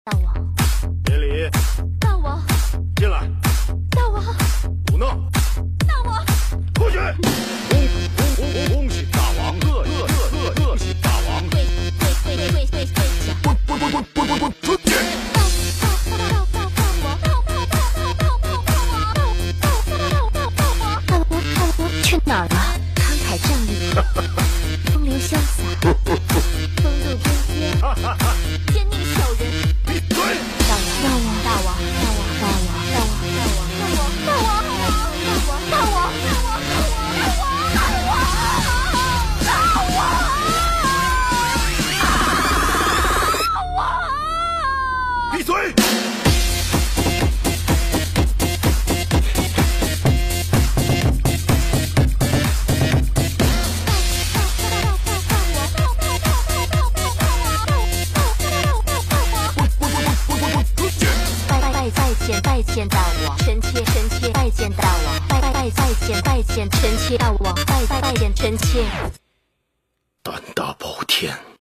大王， 别理。 大王， 进来。 大王， 胡闹。 大王， 出去。恭喜大王！恭喜大王！ 跪下！ 滚！出去！ 大王去哪儿了？慷慨仗义，风流潇洒，风度翩翩，奸佞小人。 闭嘴！ 大王！ 闭嘴！ 拜见大王，臣妾拜见大王，拜见臣妾大王，拜见臣妾。 胆大包天。